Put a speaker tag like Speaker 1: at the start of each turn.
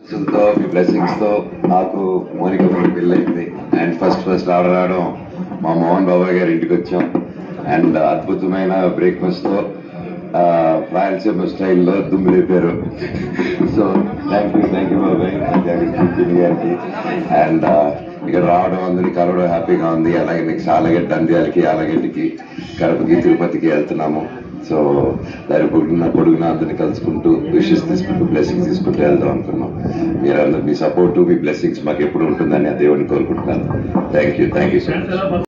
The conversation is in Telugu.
Speaker 1: తో మీ బ్లెస్సింగ్స్ తో నాకు మోనిక పెళ్ళైంది. అండ్ ఫస్ట్ రావడం మా మోహన్ బాబాయ్ గారి ఇంటికి వచ్చాం. అండ్ అద్భుతమైన బ్రేక్ఫాస్ట్ తో రాయలసీమ స్టైల్లో దుమ్ము లేపారు. సో థ్యాంక్ యూ బాబాయ్ గారికి. అండ్ ఇక్కడ రావడం, అందరినీ కలవడం హ్యాపీగా ఉంది. అలాగే నెక్స్ట్ ఆలగడ్డ, నంద్యాలకి, ఆలగడ్డకి, కడపకి, తిరుపతికి వెళ్తున్నాము. సో దాని పొడుగున అందరినీ కలుసుకుంటూ విషెస్ తీసుకుంటూ బ్లెస్సింగ్స్ తీసుకుంటూ వెళ్దాం అనుకున్నాం. మీరందరూ మీ సపోర్టు, మీ బ్లెస్సింగ్స్ మాకు ఎప్పుడు ఉంటుందని ఆ దేవుడిని కోరుకుంటున్నాను. Thank you so much.